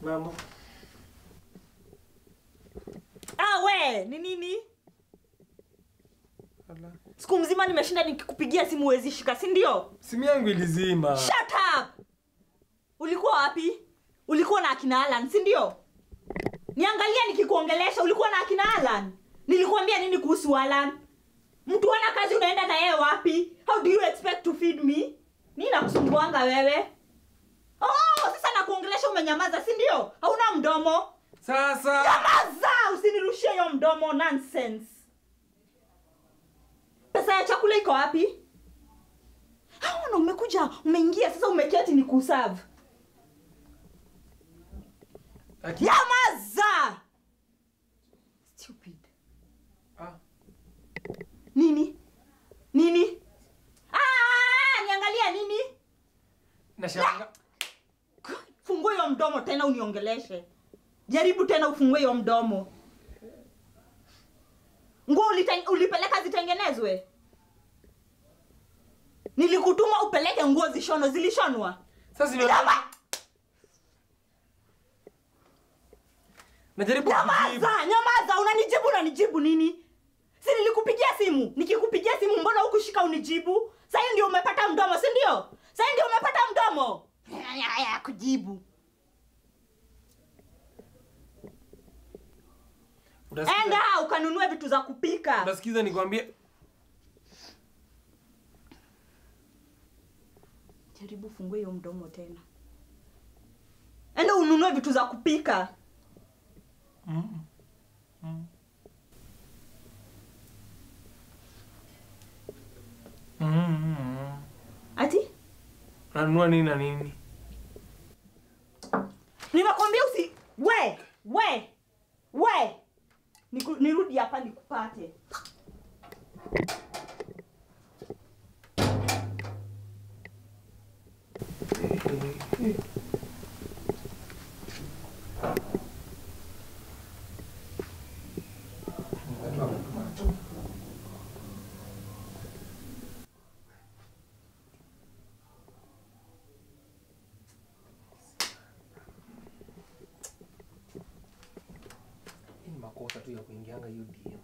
Mambo. We, ni nini? Ala. Siku mzima nimeshinda nikikupigia simu huwezi shika, si ndio? Simu yangu ilizima. Shut up. Ulikuwa wapi? Ulikuwa na akina Alan, si ndio? Niangalia nikikuongelesha, ulikuwa na akina Alan. Nilikuambia nini kuhusu Alan? Mtu ana kazi unaenda na yeye wapi? How do you expect to feed me? Nini nakusumbuanga wewe? Sasa nakuongelesha umenyamaza, si ndio? Hauna mdomo. Sasa. Nyamaza, usinirushie hiyo mdomo nonsense. Pesa ya chakula iko wapi? Hauna umekuja, umeingia sasa umeketi ni kuserve. Nyamaza. Stupid. Nini? Niangalia nini? Nashanga. Fungua hiyo mdomo tena uniongeleshe. Jaribu tena ufungue hiyo mdomo. Nguo ulipeleka zitengenezwe? Nilikutuma upeleke nguo zishonwe, zilishonwa? Sasa najaribu kujibu. Nyamaza, unanijibu nini? Si nilikupigia simu? Nikikupigia simu mbona hukushika unijibu? Sasa ndio umepata mdomo, si ndio? Sasa ndio umepata mdomo. Ya kujibu. Enda ukanunue vitu za kupika. Unasikiza nikwambie? Jaribu fungue hiyo mdomo tena. Enda ununue vitu za kupika. Ati? Nanunua nini na nini? Ninakwambia we. Nirudi hapa nikupate. Makosa tu ya kuingianga hiyo DM.